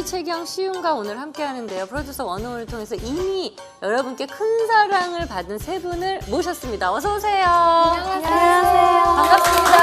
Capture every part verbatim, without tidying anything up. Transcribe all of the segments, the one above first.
최경, 시윤과 오늘 함께 하는데요. 프로듀서 원호를 통해서 이미 여러분께 큰 사랑을 받은 세 분을 모셨습니다. 어서 오세요. 안녕하세요. 안녕하세요. 반갑습니다.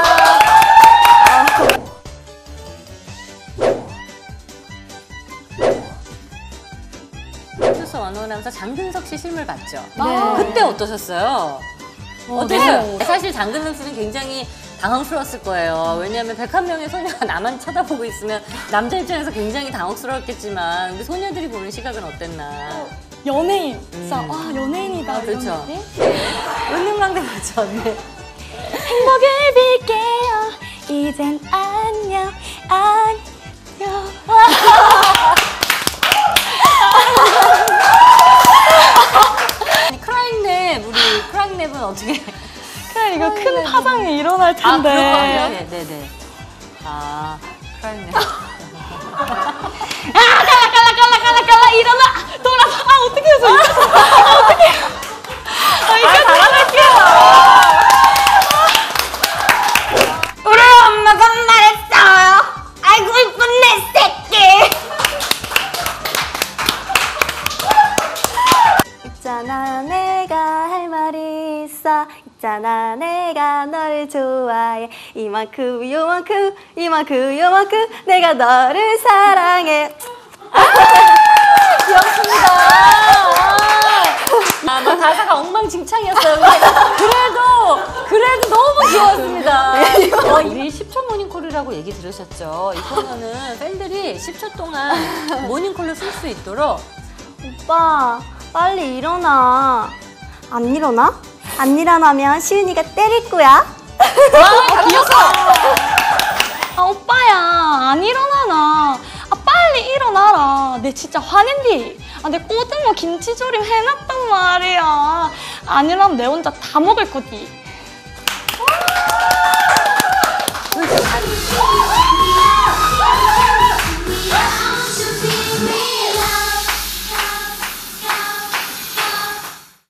프로듀서 원호를 하면서 장근석 씨 실물 봤죠? 네. 그때 어떠셨어요? 어, 어땠어요? 네. 사실 장근석 씨는 굉장히 당황스러웠을 거예요. 왜냐하면 백한 명의 소녀가 나만 쳐다보고 있으면 남자 입장에서 굉장히 당혹스러웠겠지만 우리 소녀들이 보는 시각은 어땠나? 연예인. 진짜 음. 와 연예인이다. 아, 이런 그렇죠. 느낌? 은능망대 맞죠? 네. 행복을 빌게요. 이젠 안녕 안녕. 아니, 크라잉랩 우리 크라잉랩은 어떻게? 그래 이거 큰 파장이 일어날 아, 텐데. 그렇군요. 네네. 아, 크라잉랩. 아 깔라 깔라 깔라 깔라 깔라 일어나 돌아서. 아 어떻게 해서 이거? 아 어떻게? 아 이거 잘할게요. 우리 엄마가 말했어요. 아이고 이쁜 내 새끼. 있잖아 내가 할 말이 있어. 있잖아 내가 너를 좋아해. 이만큼 요만큼 이만큼 요만큼 내가 너를 사랑해. 귀엽습니다. 아, 막 가사가 엉망진창이었어요. 근데 그래도 그래도 너무 귀여웠습니다. 어, 우리 십 초 모닝콜이라고 얘기 들으셨죠? 이 코너는 팬들이 십 초 동안 모닝콜로 쓸 수 있도록. 오빠 빨리 일어나. 안 일어나? 안 일어나면 시은이가 때릴 거야. 와, 귀여워. 아 오빠야 안 일어나나. 아 빨리 일어나라. 내 진짜 화낸디. 아, 내 꼬등어 김치조림 해놨단 말이야. 안 일어나면 내 혼자 다 먹을 거디.